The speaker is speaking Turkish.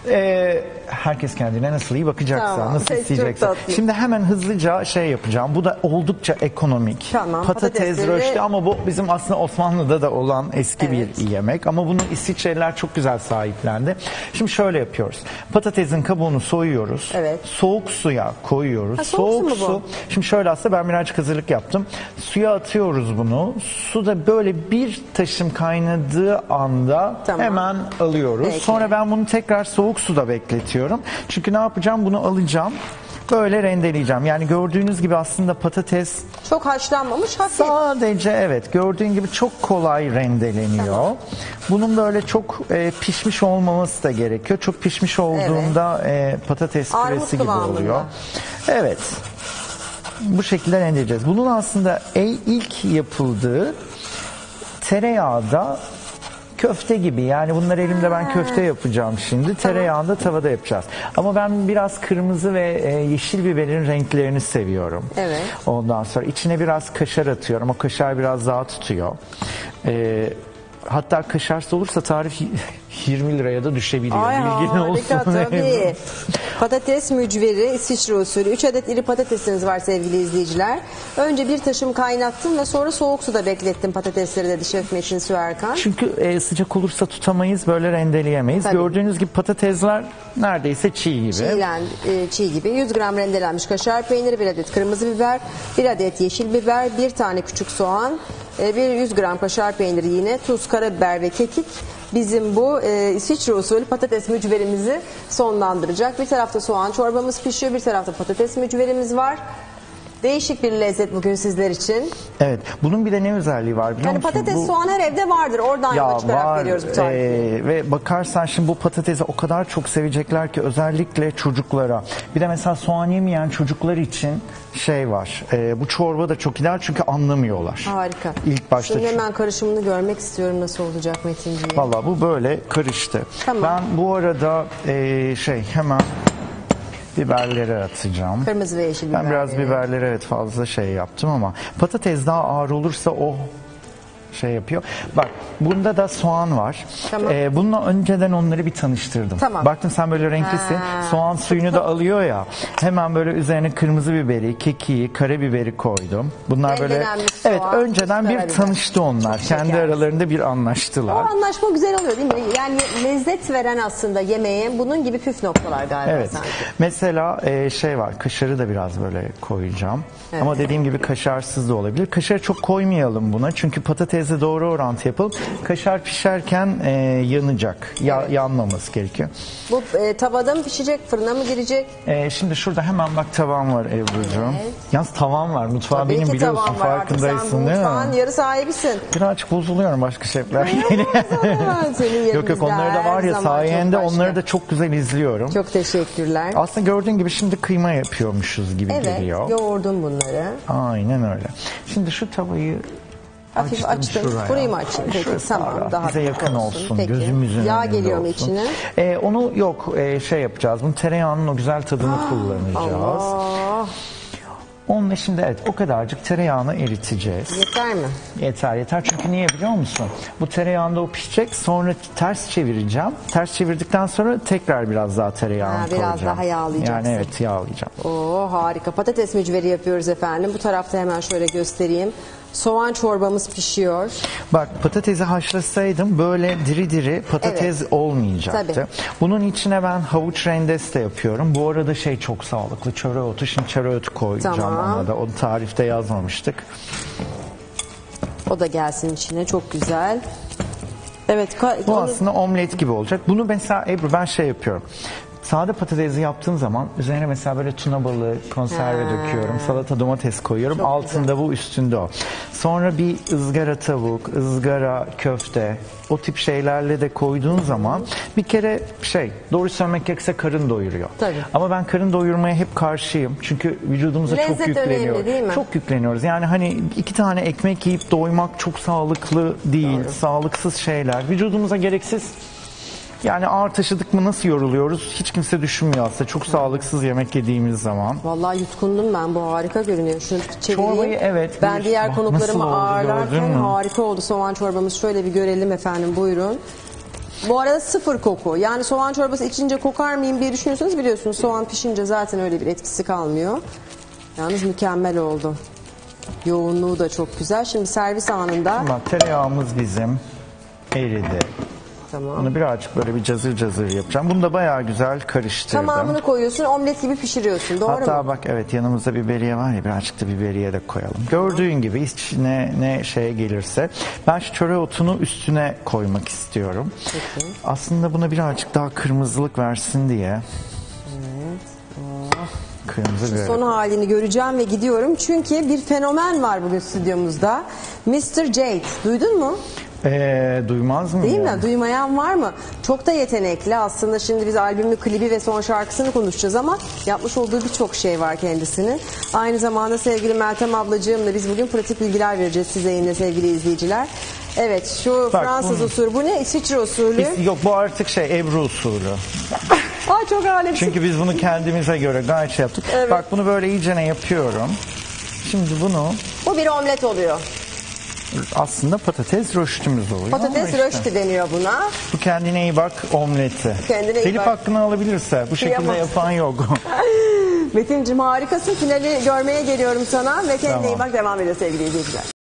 Herkes kendine nasıl iyi bakacaksa, Tamam, nasıl peki, isteyecekse. çok tatlı. Şimdi hemen hızlıca şey yapacağım. Bu da oldukça ekonomik. Tamam, Patates patatesleri- röşte ama bu bizim aslında Osmanlı'da da olan eski Evet. bir yemek. Ama bunu İsviçreliler çok güzel sahiplendi. Şimdi şöyle yapıyoruz. Patatesin kabuğunu soyuyoruz. Evet. Soğuk suya koyuyoruz. Ha, soğuk su mu bu? su. Şimdi şöyle aslında ben birazcık hazırlık yaptım. Suya atıyoruz bunu. Suda böyle bir taşım kaynadığı anda Tamam. hemen alıyoruz. Peki. Sonra ben bunu tekrar soğuk suda bekletiyorum. Çünkü ne yapacağım? Bunu alacağım. Böyle rendeleyeceğim. Yani gördüğünüz gibi aslında patates Çok haşlanmamış, hafif. sadece evet gördüğün gibi çok kolay rendeleniyor. Bunun böyle çok pişmiş olmaması da gerekiyor. Çok pişmiş olduğunda patates Armut püresi gibi kıvamında. oluyor. Evet. Bu şekilde rendeleyeceğiz. Bunun aslında ilk yapıldığı tereyağda köfte gibi. Yani bunlar elimde ben köfte yapacağım şimdi. Tereyağında tavada yapacağız. Ama ben biraz kırmızı ve yeşil biberin renklerini seviyorum. Evet. Ondan sonra içine biraz kaşar atıyorum. O kaşar biraz daha tutuyor. Hatta kaşarsız olursa tarif 20 liraya da düşebiliyor. Ay Bilgin harika olsun. tabii. Patates mücveri, İsviçre usulü. 3 adet iri patatesiniz var sevgili izleyiciler. Önce bir taşım kaynattım ve sonra soğuk suda beklettim patatesleri dedi Şef Metin Süerkan. Çünkü sıcak olursa tutamayız, böyle rendeleyemeyiz. Tabii. Gördüğünüz gibi patatesler neredeyse çiğ gibi. Çiğ gibi. 100 gram rendelenmiş kaşar peyniri, 1 adet kırmızı biber, 1 adet yeşil biber, 1 tane küçük soğan, 100 gram kaşar peyniri yine, tuz, karabiber ve kekik. Bizim bu İsviçre usulü patates mücverimizi sonlandıracak. Bir tarafta soğan çorbamız pişiyor, bir tarafta patates mücverimiz var. Değişik bir lezzet bugün sizler için. Evet. Bunun bir de ne özelliği var biliyor Yani musun? patates, soğan her evde vardır. Oradan yola çıkarak veriyoruz bu tarifi. Ve bakarsan şimdi bu patatesi o kadar çok sevecekler ki özellikle çocuklara. Bir de mesela soğan yemeyen çocuklar için şey var. Bu çorba da çok ideal çünkü anlamıyorlar. Harika. İlk başta. Şimdi hemen karışımını görmek istiyorum nasıl olacak Metinciğim. Valla bu böyle karıştı. Tamam. Ben bu arada hemen biberleri atacağım. Kırmızı ve yeşil biberleri. Ben biraz biberleri evet fazla şey yaptım ama patates daha ağır olursa o şey yapıyor. Bak bunda da soğan var. Tamam. Bununla önceden onları bir tanıştırdım. Tamam. Baktım sen böyle renklisin. Soğan suyunu da alıyor ya. Hemen böyle üzerine kırmızı biberi, kekiği, karabiberi koydum. Bunlar böyle Rendelenmiş soğan, evet önceden bir karabiber. tanıştı onlar. Çok Kendi şeker. aralarında bir O anlaştılar. anlaşma güzel oluyor değil mi? Yani lezzet veren aslında yemeğe bunun gibi püf noktalar galiba Evet. sanki. Mesela şey var. Kaşarı da biraz böyle koyacağım. Evet. Ama dediğim gibi kaşarsız da olabilir. Kaşarı çok koymayalım buna. Çünkü patatesle doğru orantı yapalım. Kaşar pişerken yanacak. Yanmaması gerekiyor. Bu tavada mı pişecek, fırına mı girecek? Şimdi şurada hemen bak tavam var Ebru'cuğum. Evet. Yalnız tavan var. Mutfağı Tabii benim ki biliyorsun. tavan var. Artık sen Farkındaysın bu değil mutfağın mi? yarı sahibisin. Birazcık bozuluyorum başka şefler. Senin Yok yok onları da var ya sayende onları da çok güzel izliyorum. Çok teşekkürler. Aslında gördüğün gibi şimdi kıyma yapıyormuşuz gibi Evet, geliyor. yoğurdum bunları. Aynen öyle. Şimdi şu tavayı Hafif açtım. şuraya. Burayı mı açayım? Peki Şurası tamam. ara. Daha bize yakın olsun. Peki. Gözümüzün Yağ önünde geliyor mu olsun. içine? Onu yok şey yapacağız. Bunun tereyağının o güzel tadını kullanacağız. Allah. Onunla şimdi evet o kadarcık tereyağını eriteceğiz. Yeter mi? Yeter çünkü niye biliyor musun? Bu tereyağında o pişecek sonra ters çevireceğim. Ters çevirdikten sonra tekrar biraz daha tereyağını koyacağım. Biraz daha yağlayacaksın. Yani evet yağlayacağım. Oo harika. Patates mücveri yapıyoruz efendim. Bu tarafta hemen şöyle göstereyim. Soğan çorbamız pişiyor. Bak patatesi haşlasaydım böyle diri diri patates olmayacaktı. Tabii. Bunun içine ben havuç rendesi de yapıyorum. Bu arada şey çok sağlıklı çöreotu. Şimdi çöreotu koyacağım Tamam. ona da. O tarifte yazmamıştık. O da gelsin içine. Çok güzel. Evet. Bu aslında omlet gibi olacak. Bunu mesela Ebru ben şey yapıyorum. Sade patatesi yaptığım zaman üzerine mesela böyle tuna balığı konserve döküyorum. Salata domates koyuyorum. Çok Altında güzel. bu üstünde o. Sonra bir ızgara tavuk, ızgara köfte o tip şeylerle de koyduğun zaman bir kere doğru söylemek gerekirse karın doyuruyor. Tabii. Ama ben karın doyurmaya hep karşıyım. Çünkü vücudumuza Lezzet çok yükleniyor. önemli, değil mi? Çok yükleniyoruz. Yani hani 2 tane ekmek yiyip doymak çok sağlıklı değil. Doğru. Sağlıksız şeyler. Vücudumuza gereksiz. Yani ağır taşıdık mı nasıl yoruluyoruz? Hiç kimse düşünmüyor aslında. Çok sağlıksız yemek yediğimiz zaman. Vallahi yutkundum ben. Bu harika görünüyor. Şunu çevireyim. Çorbayı evet. Ben diğer Bak konuklarımı nasıl oldu, gördün ağırlarken mü? harika oldu. Soğan çorbamız şöyle bir görelim efendim. Buyurun. Bu arada sıfır koku. Yani soğan çorbası içince kokar mıyım diye düşünüyorsanız biliyorsunuz soğan pişince zaten öyle bir etkisi kalmıyor. Yalnız mükemmel oldu. Yoğunluğu da çok güzel. Şimdi servis anında. Bak tereyağımız bizim eridi. Tamam. Bunu birazcık böyle bir cazır cazır yapacağım. Bunu da bayağı güzel karıştırdım. Tamamını koyuyorsun, omlet gibi pişiriyorsun. Doğru Hatta mu? bak evet yanımızda biberiye var ya, birazcık da biberiye de koyalım. Gördüğün gibi içine ne şeye gelirse. Ben şu çöre otunu üstüne koymak istiyorum. Peki. Aslında buna birazcık daha kırmızılık versin diye. Kırmızı biber. Son halini göreceğim ve gidiyorum. Çünkü bir fenomen var bugün stüdyomuzda. Mr. Jade. Duydun mu? Duymaz mı? Değil ya? mi? Duymayan var mı? Çok da yetenekli. Aslında şimdi biz albümü, klibi ve son şarkısını konuşacağız ama yapmış olduğu birçok şey var kendisinin. Aynı zamanda sevgili Meltem ablacığımla biz bugün pratik bilgiler vereceğiz size yine sevgili izleyiciler. Evet, şu Bak, Fransız usulü. Bu ne? İsviçre usulü. Yok, bu artık Ebru usulü. Ay çok alemsin. Çünkü biz bunu kendimize göre gayet şey yaptık. Evet. Bak bunu böyle iyicene yapıyorum. Şimdi bunu Bu bir omlet oluyor. aslında patates röştümüz oluyor. Patates Ama işte röşti deniyor buna. bu kendine iyi bak omleti. Kendine iyi Telif bak. hakkını alabilirse bu şekilde Kıyamam. yapan yok. Metin'cim harikasın. Finali görmeye geliyorum sana ve kendine Tamam. iyi bak, devam ediyor sevgili izleyiciler.